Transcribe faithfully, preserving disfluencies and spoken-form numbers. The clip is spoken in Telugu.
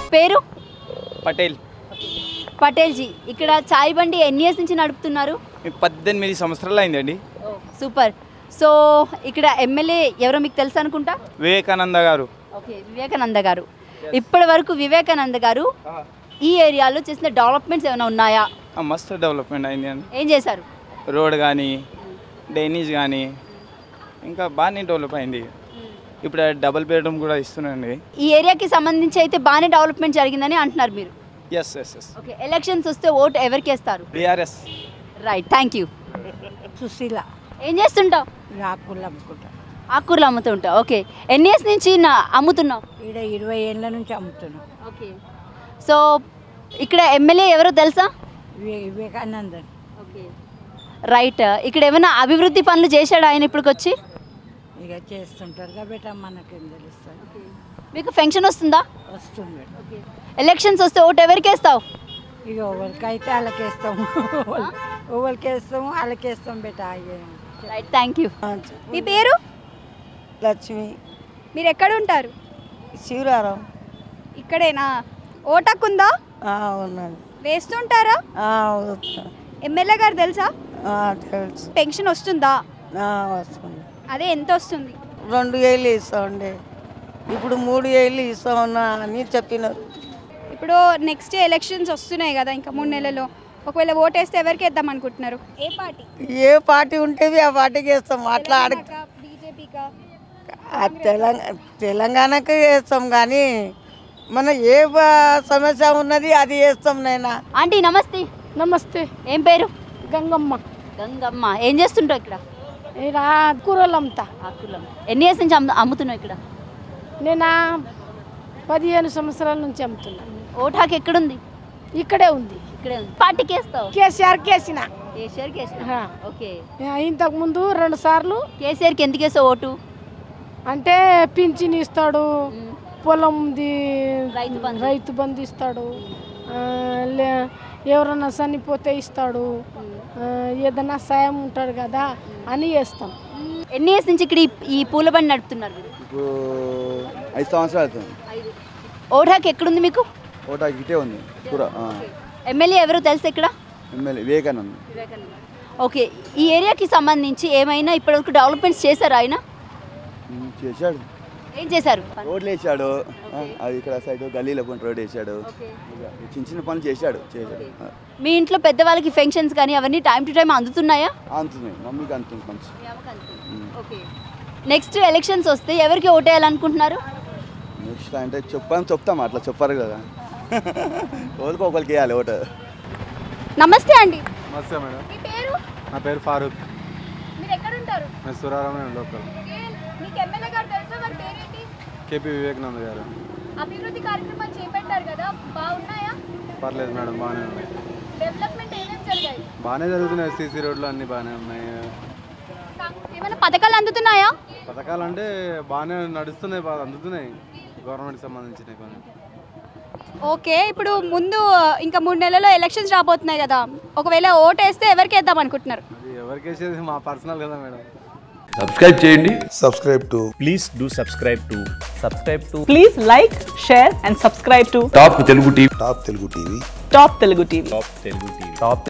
పేరు పటేల్ పటేల్ జీ. ఇక్కడ చాయ్ బండి ఎన్ని ఇయర్స్ నుంచి నడుపుతున్నారు? పద్దెనిమిది సంవత్సరాలు అయిందండి. సూపర్. సో ఇక్కడ ఎమ్మెల్యే ఎవరో మీకు తెలుసు అనుకుంటా? వివేకానంద గారు. ఓకే, వివేకానంద గారు. ఇప్పటి వరకు వివేకానంద గారు ఈ ఏరియాలో చేసిన డెవలప్మెంట్స్ ఏమైనా ఉన్నాయా? మస్తు డెవలప్మెంట్ అయింది అండి. ఏం చేశారు? రోడ్ కానీ డ్రైనేజ్ కానీ ఇంకా బాగానే డెవలప్ అయింది. ఇప్పుడు డబుల్ బెడ్రూమ్ కూడా ఇస్తున్నాండి. ఈ ఏరియాకి సంబంధించి అయితే బాగానే డెవలప్మెంట్ జరిగిందని అంటున్నారు మీరు. Yes yes yes okay, elections వస్తే ఓటు ఎవరికి వేస్తారు? BRS. Right, thank you. Sushila. ఏం చేస్తుంటావు? ఆకుకూరలు అమ్ముకుంటా. ఆకుకూరలు అమ్ముతుంటావు. ఓకే, ఎన్ని ఇయర్స్ నుంచి నా అమ్ముతున్నావు? ఈడ ఇరవై ఏళ్ళ నుంచి అమ్ముతున్నాం. ఓకే, సో ఇక్కడ ఎమ్మెల్యే ఎవరో తెలుసా? వివేకానందన్. Okay, right. ఇక్కడ ఏమైనా అభివృద్ధి పనులు చేశాడు ఆయన ఇప్పటికొచ్చి? ఇక చేస్తుంటారు కాబట్టి మనకేం తెలుస్తుంది. మీకు పెన్షన్ వస్తుందా? వస్తుంది. ఎలక్షన్స్ వస్తే ఓటు ఎవరికి వేస్తావు? ఇక ఎవరికైతే వాళ్ళకేస్తాము, ఎవరికేస్తాము వాళ్ళకేస్తాం బేట. Right, thank you. మీ పేరు? లక్ష్మి. మీరు ఎక్కడ ఉంటారు? శివరారం. ఇక్కడేనా? ఓటక్కుందా? ఉన్నది. వేస్తుంటారా? ఎమ్మెల్యే గారు తెలుసా? తెలుసు. పెన్షన్ వస్తుందా? వస్తుంది. అదే ఎంత వస్తుంది? రెండు ఏళ్ళు ఇస్తా ఉండే, ఇప్పుడు మూడు ఏళ్ళు ఇస్తా ఉన్నా అని చెప్పినారు. ఇప్పుడు నెక్స్ట్ ఎలక్షన్స్ వస్తున్నాయి కదా, ఇంకా మూడు నెలల్లో. ఒకవేళ ఓట్ వేస్తే ఎవరికి వేద్దాం అనుకుంటున్నారు? ఏ పార్టీ? ఏ పార్టీ ఉంటేవి ఆ పార్టీకి వేస్తాం. అట్లా అడ బీజేపీకా? తెలంగాణ తెలంగాణకి వేస్తాం కానీ మన ఏ సమస్య ఉన్నది అది వేస్తాం. నైనా ఆంటీ నమస్తే. నమస్తే. ఏం పేరు? గంగమ్మ. గంగమ్మ. ఏం చేస్తుంటావు ఇక్కడ? కూరలు అమ్ముతా. ఆకుకూరలు. ఎన్ని ఇయర్స్ నుంచి అమ్ము అమ్ముతున్నావు ఇక్కడ? నేను పదిహేను సంవత్సరాల నుంచి అమ్ముతున్నా. ఓటాకి ఎక్కడుంది? ఇక్కడే ఉంది. ఇక్కడే ఉంది. పార్టీకి వేస్తావు? కేసీఆర్ కేసిన. కేసీఆర్ కేసిన. ఓకే, ఇంతకు ముందు రెండు సార్లు. కేసీఆర్కి ఎందుకు వేస్తావు ఓటు? అంటే పింఛన్ ఇస్తాడు, పొలంది రైతు బంధు రైతు బంధు ఇస్తాడు, ఎవరన్నా చనిపోతే ఇస్తాడు, ఏదన్నా సాయం ఉంటాడు కదా అని వేస్తాం. ఎన్ని ఇయర్స్ నుంచి ఇక్కడ ఈ పూల బండి నడుపుతున్నారు? ఐదు సంవత్సరాలు అవుతుంది. ఓటాకి ఎక్కడుంది మీకు? ఓటాకి ఇటే ఉంది. ఎమ్మెల్యే ఎవరు తెలుసు ఇక్కడ? ఎమ్మెల్యే వివేకానంద. ఓకే, ఈ ఏరియాకి సంబంధించి ఏమైనా ఇప్పటివరకు డెవలప్మెంట్స్ చేశారు ఆయన? చేశాడు. ఏం చేశారు? రోడ్లు వేసాడు, అది ఇక్కడ సైడ్ గల్లీలో కొన్ని రోడ్ వేసాడు, చిన్న చిన్న పనులు చేశాడు చేశాడు మీ ఇంట్లో పెద్దవాళ్ళకి పెన్షన్స్ కానీ అవన్నీ టైం టు టైం అందుతున్నాయా? అందుతున్నాయి. మమ్మీకి అందుతుంది కొంచెం. ఓకే, నెక్స్ట్ ఎలక్షన్స్ వస్తే ఎవరికి ఓటేయాలనుకుంటున్నారు? నెక్స్ట్ అంటే చెప్పని చెప్తాం, అట్లా చెప్పారు కదా, ఒకరికి ఒకరికి వేయాలి ఓటు. నమస్తే అండి. నమస్తే మేడం. మీ పేరు? నా పేరు ఫారూక్. మీరు ఎక్కడ ఉంటారు? నేను సురారం లోకల్. మీకు ఎమ్మెల్యే గారు తెలుసా? వారి పేరేంటి? కేపీ వివేకానంద గారు. అభివృద్ధి కార్యక్రమాలు చేపట్టారు కదా, బాగున్నాయా? పర్లేదు మేడం, బాగానే ఉన్నాయి. డెవలప్మెంట్ ఏమేమి జరిగాయి? బాగానే జరుగుతున్నాయి. సీసీ రోడ్లు అన్నీ బాగానే ఉన్నాయి. ఏమైనా పథకాలు అందుతున్నాయా? పథకాలు అంటే బాగానే నడుస్తున్నాయి, బాగా అందుతున్నాయి గవర్నమెంట్కి సంబంధించినవి కొన్ని. ఓకే, ఇప్పుడు ముందు ఇంకా మూడు నెలల్లో ఎలక్షన్స్ రాబోతున్నాయి కదా, ఒకవేళ ఓటు వేస్తే ఎవరికి వేద్దాం అనుకుంటున్నారు? అది ఎవరికి వేసేది మా పర్సనల్ కదా మేడం. సబ్స్క్రైబ్ చేయండి. Subscribe to please do subscribe to subscribe to please like, share and subscribe to top Telugu TV. Top Telugu TV. Top Telugu TV. Top Telugu TV. Top